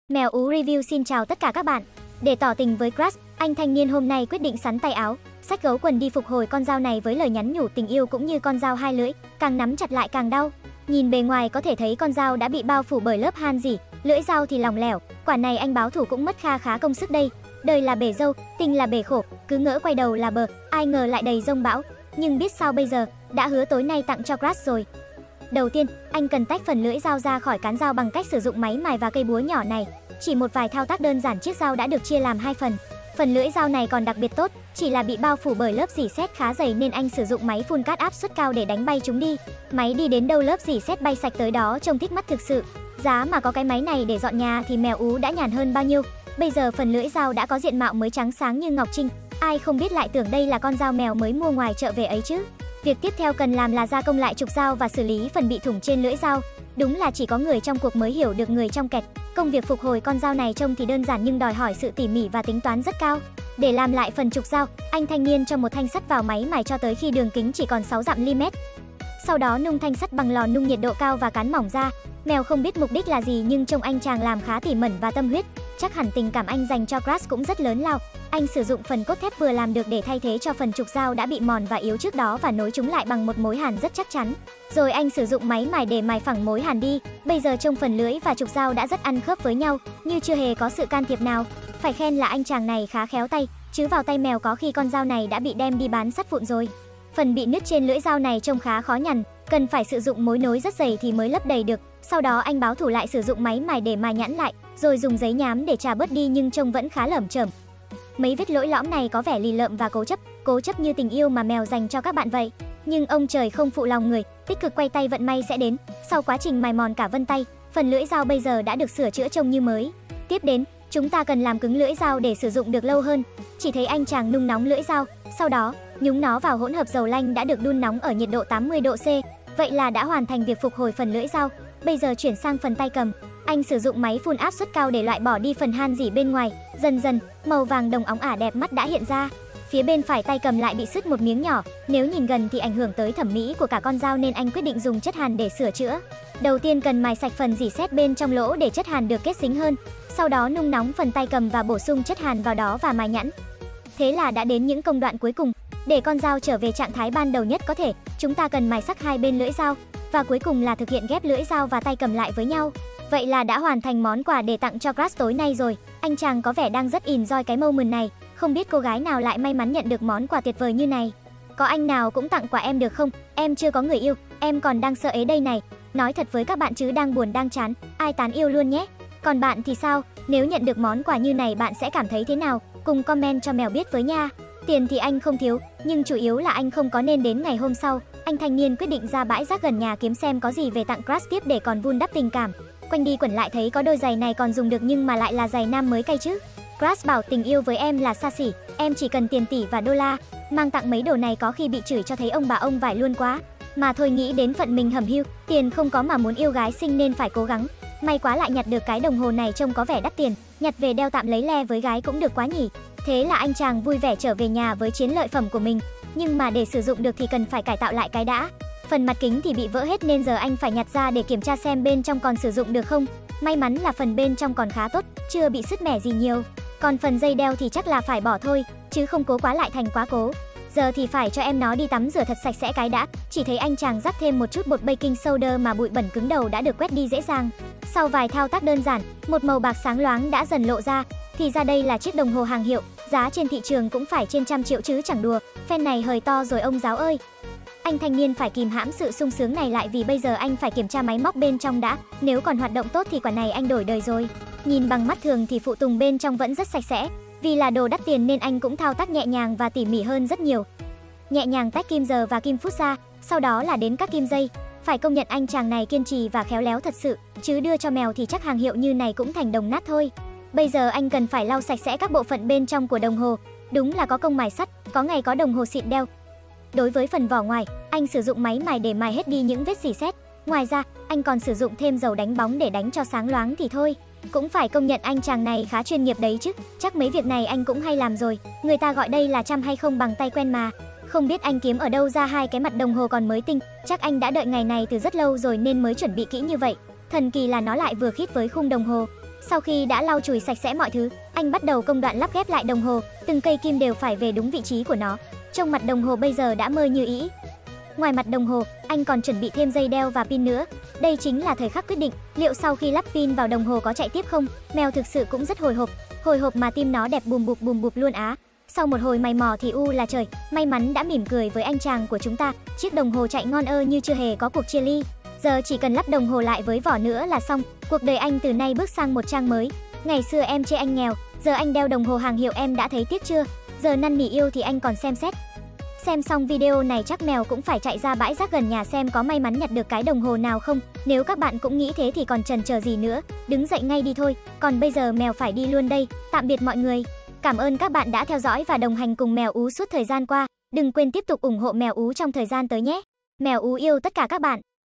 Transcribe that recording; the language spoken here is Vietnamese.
Mèo Ú Review xin chào tất cả các bạn. Để tỏ tình với crush, anh thanh niên hôm nay quyết định sắn tay áo, xách gấu quần đi phục hồi con dao này với lời nhắn nhủ tình yêu cũng như con dao hai lưỡi, càng nắm chặt lại càng đau. Nhìn bề ngoài có thể thấy con dao đã bị bao phủ bởi lớp han rỉ, lưỡi dao thì lỏng lẻo, quả này anh báo thủ cũng mất kha khá công sức đây. Đời là bể dâu, tình là bể khổ, cứ ngỡ quay đầu là bờ, ai ngờ lại đầy giông bão. Nhưng biết sao bây giờ, đã hứa tối nay tặng cho crush rồi. Đầu tiên, anh cần tách phần lưỡi dao ra khỏi cán dao bằng cách sử dụng máy mài và cây búa nhỏ này. Chỉ một vài thao tác đơn giản chiếc dao đã được chia làm hai phần. Phần lưỡi dao này còn đặc biệt tốt, chỉ là bị bao phủ bởi lớp rỉ sét khá dày nên anh sử dụng máy phun cát áp suất cao để đánh bay chúng đi. Máy đi đến đâu lớp rỉ sét bay sạch tới đó, trông thích mắt thực sự. Giá mà có cái máy này để dọn nhà thì mèo Ú đã nhàn hơn bao nhiêu. Bây giờ phần lưỡi dao đã có diện mạo mới trắng sáng như ngọc trinh. Ai không biết lại tưởng đây là con dao mèo mới mua ngoài chợ về ấy chứ. Việc tiếp theo cần làm là gia công lại trục dao và xử lý phần bị thủng trên lưỡi dao. Đúng là chỉ có người trong cuộc mới hiểu được người trong kẹt. Công việc phục hồi con dao này trông thì đơn giản nhưng đòi hỏi sự tỉ mỉ và tính toán rất cao. Để làm lại phần trục dao, anh thanh niên cho một thanh sắt vào máy mài cho tới khi đường kính chỉ còn 6 dặm li mét. Sau đó nung thanh sắt bằng lò nung nhiệt độ cao và cán mỏng ra. Mèo không biết mục đích là gì nhưng trông anh chàng làm khá tỉ mẩn và tâm huyết. Chắc hẳn tình cảm anh dành cho crush cũng rất lớn lao. Anh sử dụng phần cốt thép vừa làm được để thay thế cho phần trục dao đã bị mòn và yếu trước đó và nối chúng lại bằng một mối hàn rất chắc chắn. Rồi anh sử dụng máy mài để mài phẳng mối hàn đi. Bây giờ trông phần lưỡi và trục dao đã rất ăn khớp với nhau, như chưa hề có sự can thiệp nào. Phải khen là anh chàng này khá khéo tay, chứ vào tay mèo có khi con dao này đã bị đem đi bán sắt vụn rồi. Phần bị nứt trên lưỡi dao này trông khá khó nhằn, cần phải sử dụng mối nối rất dày thì mới lấp đầy được. Sau đó anh báo thủ lại sử dụng máy mài để mài nhẵn lại, rồi dùng giấy nhám để chà bớt đi nhưng trông vẫn khá lởm chởm. Mấy vết lỗi lõm này có vẻ lì lợm và cố chấp như tình yêu mà mèo dành cho các bạn vậy. Nhưng ông trời không phụ lòng người, tích cực quay tay vận may sẽ đến. Sau quá trình mài mòn cả vân tay, phần lưỡi dao bây giờ đã được sửa chữa trông như mới. Tiếp đến, chúng ta cần làm cứng lưỡi dao để sử dụng được lâu hơn. Chỉ thấy anh chàng nung nóng lưỡi dao, sau đó nhúng nó vào hỗn hợp dầu lanh đã được đun nóng ở nhiệt độ 80 độ C. Vậy là đã hoàn thành việc phục hồi phần lưỡi dao. Bây giờ chuyển sang phần tay cầm. Anh sử dụng máy phun áp suất cao để loại bỏ đi phần han rỉ bên ngoài. Dần dần, màu vàng đồng óng ả đẹp mắt đã hiện ra. Phía bên phải tay cầm lại bị sứt một miếng nhỏ. Nếu nhìn gần thì ảnh hưởng tới thẩm mỹ của cả con dao nên anh quyết định dùng chất hàn để sửa chữa. Đầu tiên cần mài sạch phần rỉ sét bên trong lỗ để chất hàn được kết dính hơn. Sau đó nung nóng phần tay cầm và bổ sung chất hàn vào đó và mài nhẵn. Thế là đã đến những công đoạn cuối cùng. Để con dao trở về trạng thái ban đầu nhất có thể, chúng ta cần mài sắc hai bên lưỡi dao. Và cuối cùng là thực hiện ghép lưỡi dao và tay cầm lại với nhau. Vậy là đã hoàn thành món quà để tặng cho crush tối nay rồi. Anh chàng có vẻ đang rất enjoy cái moment này. Không biết cô gái nào lại may mắn nhận được món quà tuyệt vời như này. Có anh nào cũng tặng quà em được không? Em chưa có người yêu, em còn đang sợ ế đây này. Nói thật với các bạn chứ đang buồn đang chán, ai tán yêu luôn nhé. Còn bạn thì sao? Nếu nhận được món quà như này bạn sẽ cảm thấy thế nào? Cùng comment cho mèo biết với nha. Tiền thì anh không thiếu, nhưng chủ yếu là anh không có nên đến ngày hôm sau. Anh thanh niên quyết định ra bãi rác gần nhà kiếm xem có gì về tặng crush tiếp để còn vun đắp tình cảm. Quanh đi quẩn lại thấy có đôi giày này còn dùng được nhưng mà lại là giày nam mới cay chứ. Crush bảo tình yêu với em là xa xỉ, em chỉ cần tiền tỷ và đô la. Mang tặng mấy đồ này có khi bị chửi cho thấy ông bà ông vải luôn quá. Mà thôi nghĩ đến phận mình hầm hưu, tiền không có mà muốn yêu gái xinh nên phải cố gắng. May quá lại nhặt được cái đồng hồ này trông có vẻ đắt tiền, nhặt về đeo tạm lấy le với gái cũng được quá nhỉ. Thế là anh chàng vui vẻ trở về nhà với chiến lợi phẩm của mình. Nhưng mà để sử dụng được thì cần phải cải tạo lại cái đã. Phần mặt kính thì bị vỡ hết nên giờ anh phải nhặt ra để kiểm tra xem bên trong còn sử dụng được không. May mắn là phần bên trong còn khá tốt, chưa bị sứt mẻ gì nhiều. Còn phần dây đeo thì chắc là phải bỏ thôi, chứ không cố quá lại thành quá cố. Giờ thì phải cho em nó đi tắm rửa thật sạch sẽ cái đã. Chỉ thấy anh chàng rắc thêm một chút bột baking soda mà bụi bẩn cứng đầu đã được quét đi dễ dàng. Sau vài thao tác đơn giản, một màu bạc sáng loáng đã dần lộ ra. Thì ra đây là chiếc đồng hồ hàng hiệu, giá trên thị trường cũng phải trên trăm triệu chứ chẳng đùa. Fan này hời to rồi ông giáo ơi. Anh thanh niên phải kìm hãm sự sung sướng này lại vì bây giờ anh phải kiểm tra máy móc bên trong đã. Nếu còn hoạt động tốt thì quả này anh đổi đời rồi. Nhìn bằng mắt thường thì phụ tùng bên trong vẫn rất sạch sẽ. Vì là đồ đắt tiền nên anh cũng thao tác nhẹ nhàng và tỉ mỉ hơn rất nhiều. Nhẹ nhàng tách kim giờ và kim phút ra, sau đó là đến các kim dây. Phải công nhận anh chàng này kiên trì và khéo léo thật sự, chứ đưa cho mèo thì chắc hàng hiệu như này cũng thành đồng nát thôi. Bây giờ anh cần phải lau sạch sẽ các bộ phận bên trong của đồng hồ. Đúng là có công mài sắt, có ngày có đồng hồ xịn đeo. Đối với phần vỏ ngoài, anh sử dụng máy mài để mài hết đi những vết rỉ sét. Ngoài ra, anh còn sử dụng thêm dầu đánh bóng để đánh cho sáng loáng thì thôi. Cũng phải công nhận anh chàng này khá chuyên nghiệp đấy chứ. Chắc mấy việc này anh cũng hay làm rồi. Người ta gọi đây là chăm hay không bằng tay quen mà. Không biết anh kiếm ở đâu ra hai cái mặt đồng hồ còn mới tinh. Chắc anh đã đợi ngày này từ rất lâu rồi nên mới chuẩn bị kỹ như vậy. Thần kỳ là nó lại vừa khít với khung đồng hồ. Sau khi đã lau chùi sạch sẽ mọi thứ, anh bắt đầu công đoạn lắp ghép lại đồng hồ, từng cây kim đều phải về đúng vị trí của nó. Trông mặt đồng hồ bây giờ đã mơ như ý. Ngoài mặt đồng hồ, anh còn chuẩn bị thêm dây đeo và pin nữa. Đây chính là thời khắc quyết định, liệu sau khi lắp pin vào đồng hồ có chạy tiếp không? Mèo thực sự cũng rất hồi hộp mà tim nó đẹp bùm bụp luôn á. Sau một hồi mày mò thì là trời, may mắn đã mỉm cười với anh chàng của chúng ta. Chiếc đồng hồ chạy ngon ơ như chưa hề có cuộc chia ly. Giờ chỉ cần lắp đồng hồ lại với vỏ nữa là xong. Cuộc đời anh từ nay bước sang một trang mới. Ngày xưa em chê anh nghèo, giờ anh đeo đồng hồ hàng hiệu em đã thấy tiếc chưa? Giờ năn nỉ yêu thì anh còn xem xét. Xem xong video này chắc mèo cũng phải chạy ra bãi rác gần nhà xem có may mắn nhặt được cái đồng hồ nào không. Nếu các bạn cũng nghĩ thế thì còn chần chờ gì nữa, đứng dậy ngay đi thôi. Còn bây giờ mèo phải đi luôn đây. Tạm biệt mọi người. Cảm ơn các bạn đã theo dõi và đồng hành cùng Mèo Ú suốt thời gian qua. Đừng quên tiếp tục ủng hộ Mèo Ú trong thời gian tới nhé. Mèo Ú yêu tất cả các bạn.